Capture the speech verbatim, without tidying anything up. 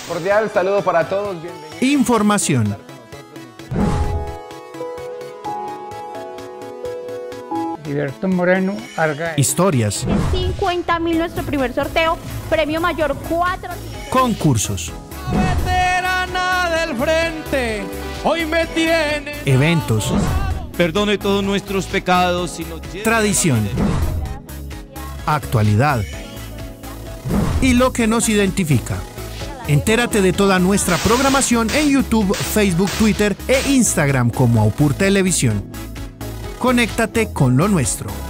Cordial saludo para todos. Bienvenidos. Información. Gilberto Moreno Argaez. Historias. cincuenta mil nuestro primer sorteo, premio mayor cuatro. Concursos. Veterana del frente, hoy me tiene. Eventos. Perdone todos nuestros pecados y nos lleve. Tradición. Actualidad. Y lo que nos identifica. Entérate de toda nuestra programación en YouTube, Facebook, Twitter e Instagram como Aupur Televisión. Conéctate con lo nuestro.